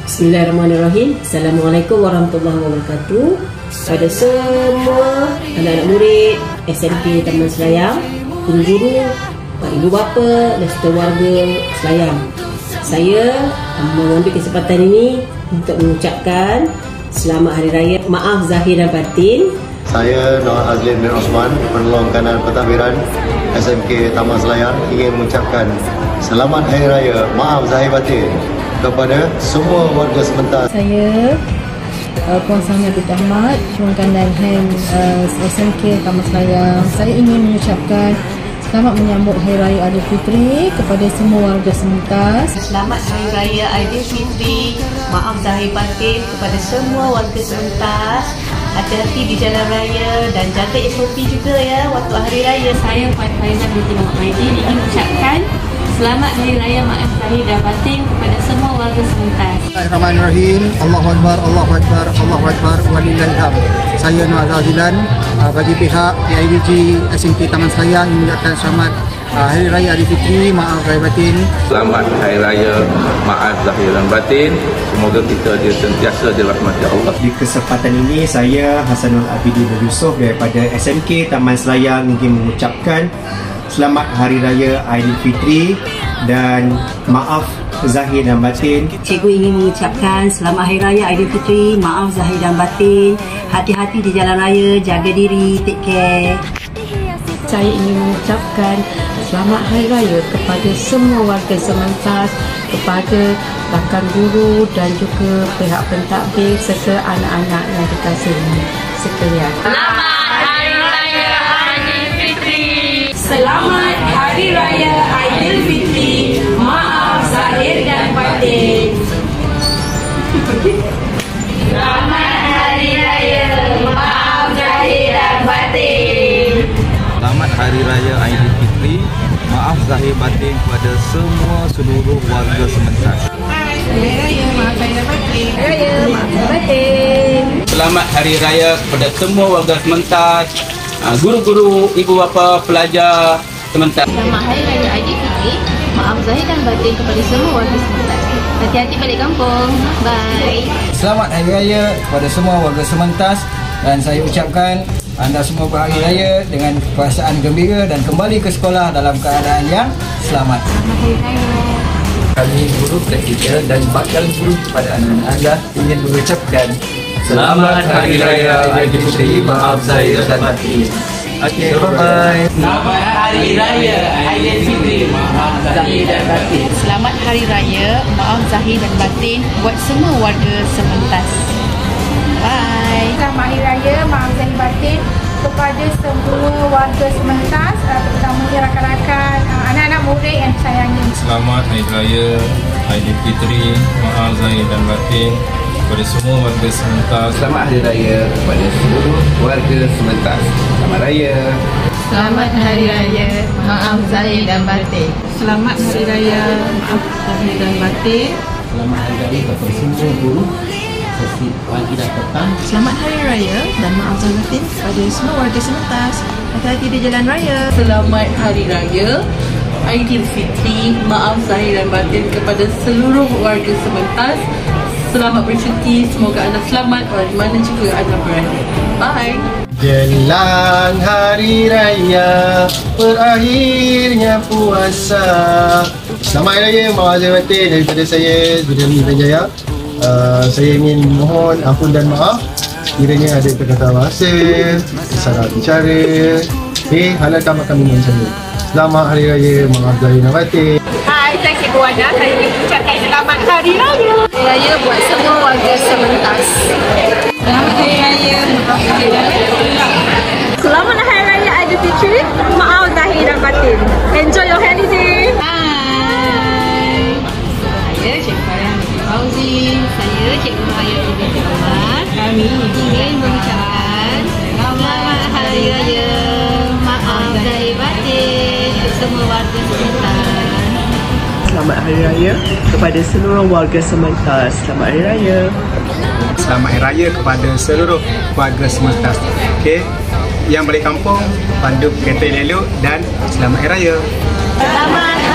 Bismillahirrahmanirrahim. Assalamualaikum warahmatullahi wabarakatuh. Pada semua anak-anak murid SMK Taman Selayang, guru-guru, pak ibu bapa dan serta warga Selayang, saya mengambil kesempatan ini untuk mengucapkan Selamat Hari Raya Maaf Zahir dan Batin. Saya Noah Azlin bin Osman, penolong kanan pentadbiran SMK Taman Selayang, ingin mengucapkan Selamat Hari Raya Maaf Zahir Batin kepada semua warga sebentar. Saya Puan Samia binti Ahmad, penolong kanan SMK Taman Selayang. Saya ingin mengucapkan selamat menyambut Hari Raya Aidilfitri kepada semua warga sementas. Selamat Hari Raya Aidilfitri, maaf zahir batin kepada semua warga sementas. Hati-hati di jalan raya dan jaga SOP juga ya waktu Hari Raya. Saya Puan Faizah binti Muhammad Maidin ingin mengucapkan Selamat Hari Raya Maaf Zahir dan Batin kepada semua warga sementas. Bismillahirrahmanirrahim. Allahu Akbar, Allahu Akbar, Allahu Akbar, walillahilhamd. Saya Noah Azlin, bagi pihak PIBG SMK Taman Selayang mengucapkan selamat Hari Raya Aidilfitri, maaf zahir batin. Selamat Hari Raya Maaf Zahir dan Batin. Semoga kita sentiasa dirahmati Allah. Di kesempatan ini saya Hasanul Abidin Yusof daripada SMK Taman Selayang ingin mengucapkan Selamat Hari Raya Aidilfitri dan maaf zahir dan batin. Cikgu ingin mengucapkan Selamat Hari Raya Aidilfitri, maaf zahir dan batin. Hati-hati di jalan raya, jaga diri, take care. Saya ingin mengucapkan Selamat Hari Raya kepada semua warga sementas, kepada rakan guru dan juga pihak pentadbir serta anak-anak yang dikasihi sekalian. Selamat Hari Raya Aidilfitri. Selamat Hari Raya Aidilfitri, maaf zahir dan batin. Selamat Hari Raya Maaf Zahir dan Batin. Selamat Hari Raya Aidilfitri, maaf zahir batin kepada semua seluruh warga sementas. Hari Raya Maaf Zahir dan Batin. Hari Raya Maaf Zahir dan Batin. Selamat Hari Raya kepada semua warga sementas, guru-guru, ibu bapa, pelajar sementas. Selamat Hari Raya Aidilfitri, maaf zahir dan batin kepada semua warga sementas. Hati-hati balik kampung. Bye. Selamat Hari Raya kepada semua warga sementas dan saya ucapkan anda semua berhari raya dengan perasaan gembira dan kembali ke sekolah dalam keadaan yang selamat. Selamat Hari Raya. Kami guru praktikal dan bakal guru kepada anak-anak anda ingin mengucapkan Selamat Hari Raya Aidilfitri, maaf zahir dan batin. Okey, bye-bye. Selamat Hari Raya Aidilfitri, maaf zahir dan batin. Selamat Hari Raya Maaf Zahir dan Batin buat semua warga sementas. Bye. Selamat Hari Raya Maaf Zahir Batin kepada semua warga sementas, terutamanya rakan-rakan anak-anak murid yang disayangi. Selamat Hari Raya Aidilfitri, maaf zahir dan batin kepada semua warga sementas. Selamat Hari Raya kepada seluruh warga sementas. Selamat Raya. Selamat Hari Raya Maaf Zahir dan Batin. Selamat Hari Raya Maaf Zahir dan Batin. Selamat Hari Raya kepada semua guru sesi pagi dan petang. Selamat Hari Raya dan maaf zahir batin kepada semua warga sementas. Hati-hati di jalan raya. Selamat Hari Raya Aidilfitri, maaf zahir dan batin kepada seluruh warga sementas. Selamat bercuti, semoga anda selamat di mana juga anda berada. Bye. Jelang Hari Raya, berakhirnya puasa. Selamat Hari Raya Maaf Zahir Batin daripada saya Zudami Jaya. Saya ingin mohon ampun dan maaf kiranya ada perkataan bahasa, kesalahan bicara, halalkan makan minum saya. Selamat Hari Raya Maaf Zahir dan Batin. Hai, saya Cikgu Wana. Saya ingin mengucapkan Selamat Hari Raya. Hari Raya buat semua warga sementas. Selamat Hari Raya Maaf Zahir dan Batin. Selamat Hari Raya Aidilfitri, maaf zahir dan batin. Enjoy your holiday. Hai. Saya Cikgu Farah binti Fauzi. Saya Cikgu Maya binti Ahmad. Kami ingin mengucapkan Selamat Hari Raya Maaf Zahir Batin untuk semua warga sementas. Selamat Hari Raya kepada seluruh warga sementas. Selamat Hari Raya. Selamat Hari Raya kepada seluruh warga sementas. Okey, yang balik kampung, pandu kereta elok dan selamat Hari Raya. Selamat